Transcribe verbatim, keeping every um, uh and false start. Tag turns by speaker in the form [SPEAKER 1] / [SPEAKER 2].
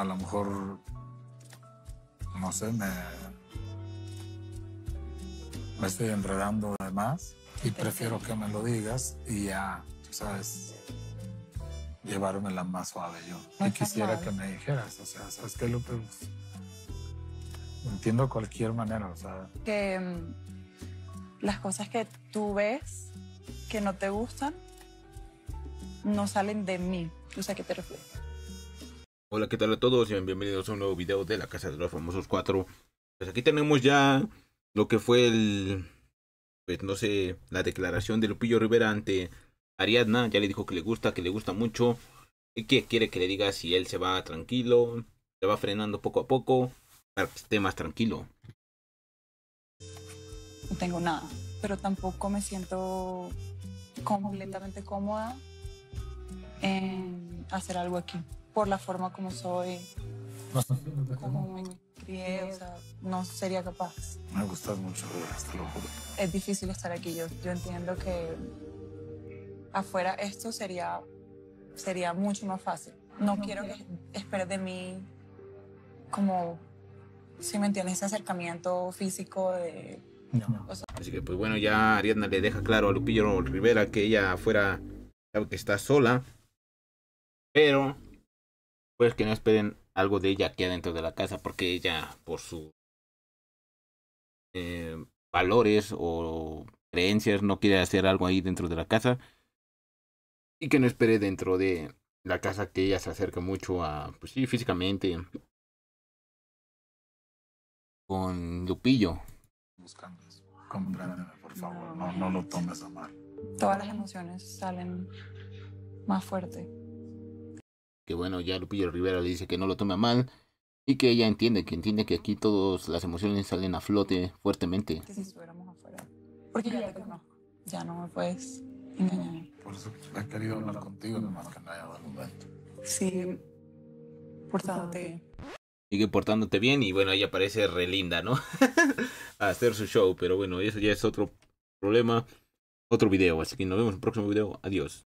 [SPEAKER 1] a lo mejor, no sé, me, me estoy enredando de más y prefiero que me lo digas y ya, tú sabes, llevármela más suave yo.
[SPEAKER 2] No
[SPEAKER 1] y
[SPEAKER 2] está
[SPEAKER 1] quisiera
[SPEAKER 2] mal.
[SPEAKER 1] que me dijeras, o sea, ¿sabes qué, Lupe? Pues, entiendo cualquier manera, o sea.
[SPEAKER 2] Que mm, las cosas que tú ves que no te gustan no salen de mí. ¿Tú sabes a qué te refieres?
[SPEAKER 3] Hola, ¿qué tal a todos? Y bienvenidos a un nuevo video de la Casa de los Famosos cuatro. Pues aquí tenemos ya lo que fue el, pues no sé, la declaración de Lupillo Rivera ante Ariadna. Ya le dijo que le gusta, que le gusta mucho y que quiere que le diga si él se va tranquilo, se va frenando poco a poco para que esté más tranquilo.
[SPEAKER 2] No tengo nada, pero tampoco me siento completamente cómoda en hacer algo aquí. Por la forma como soy, como me crié, o sea, no sería capaz.
[SPEAKER 1] Me gustas mucho, te lo juro.
[SPEAKER 2] Es difícil estar aquí. Yo, yo entiendo que afuera esto sería, sería mucho más fácil. No quiero que esperes de mí como, si me entiendes, ese acercamiento físico de...
[SPEAKER 1] No.
[SPEAKER 2] O sea,
[SPEAKER 3] Así que pues bueno, ya Ariadna le deja claro a Lupillo Rivera que ella afuera sabe que está sola, pero pues que no esperen algo de ella aquí adentro de la casa, porque ella por sus eh, valores o creencias no quiere hacer algo ahí dentro de la casa, y que no espere dentro de la casa que ella se acerque mucho a, pues sí, físicamente con Lupillo.
[SPEAKER 1] Buscando eso. Compréndeme, por favor. No, no lo tomes a mal.
[SPEAKER 2] todas las emociones salen más fuerte.
[SPEAKER 3] Que bueno, ya Lupillo Rivera le dice que no lo tome a mal y que ella entiende, que entiende que aquí todas las emociones salen a flote fuertemente.
[SPEAKER 2] Que si estuviéramos afuera. Porque ya te conozco. Ya no me puedes engañar.
[SPEAKER 1] Por eso he querido hablar contigo, nomás que no haya dado momento.
[SPEAKER 2] Sigue portándote bien.
[SPEAKER 3] Sigue portándote bien y bueno, ella parece re linda, ¿no? A hacer su show, pero bueno, eso ya es otro problema, otro video. Así que nos vemos en el próximo video. Adiós.